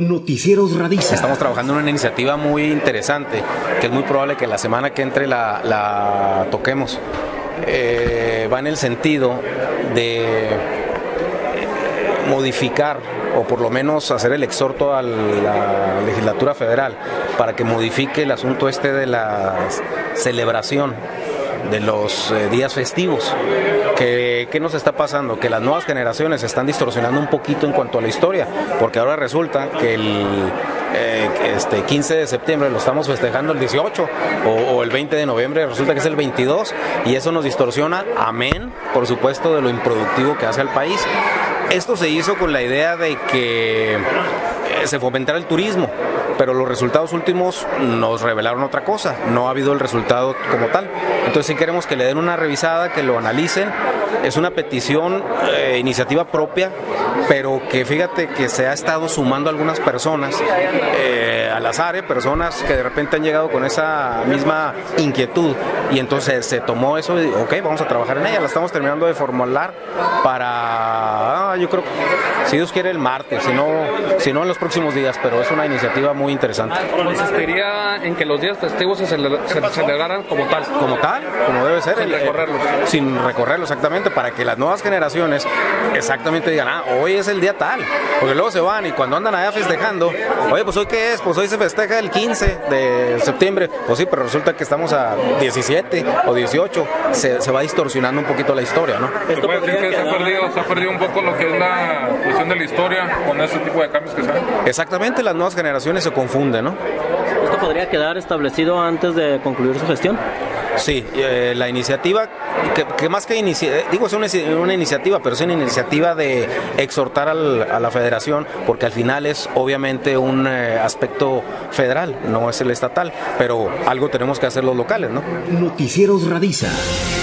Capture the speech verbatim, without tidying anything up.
Noticieros Radiza. Estamos trabajando en una iniciativa muy interesante, que es muy probable que la semana que entre la, la toquemos. Eh, va en el sentido de modificar, o por lo menos hacer el exhorto a la legislatura federal para que modifique el asunto este de la celebración de los eh, días festivos. ¿Qué, ¿Qué nos está pasando? Que las nuevas generaciones se están distorsionando un poquito en cuanto a la historia, porque ahora resulta que el eh, este quince de septiembre lo estamos festejando el dieciocho, o, o el veinte de noviembre resulta que es el veintidós, y eso nos distorsiona, amén, por supuesto, de lo improductivo que hace al país. Esto se hizo con la idea de que se fomentara el turismo, pero los resultados últimos nos revelaron otra cosa, no ha habido el resultado como tal. Entonces sí queremos que le den una revisada, que lo analicen. Es una petición, eh, iniciativa propia, pero que fíjate que se ha estado sumando algunas personas eh, al azar, eh, personas que de repente han llegado con esa misma inquietud, y entonces se tomó eso y ok, vamos a trabajar en ella. La estamos terminando de formular para, ah, yo creo, si Dios quiere, el martes, si no, si no en los próximos días, pero es una iniciativa muy interesante. ¿Consistiría en que los días festivos se, cele se celebraran como tal? Como tal, como debe ser. Sin el, recorrerlos. Eh, sin recorrerlo, exactamente, para que las nuevas generaciones exactamente digan, ah, hoy es el día tal, porque luego se van y cuando andan allá festejando, oye, pues hoy qué es, pues hoy se festeja el quince de septiembre, pues sí, pero resulta que estamos a diecisiete o dieciocho, se, se va distorsionando un poquito la historia, ¿no? ¿Se puede decir que se ha, perdido, se ha perdido un poco lo que es la cuestión de la historia con ese tipo de cambios que se hacen? Exactamente, las nuevas generaciones se confunden, ¿no? ¿Esto podría quedar establecido antes de concluir su gestión? Sí, eh, la iniciativa, que, que más que inicia, digo, es una, una iniciativa, pero es una iniciativa de exhortar al, a la federación, porque al final es obviamente un eh, aspecto federal, no es el estatal, pero algo tenemos que hacer los locales, ¿no? Noticieros Radiza.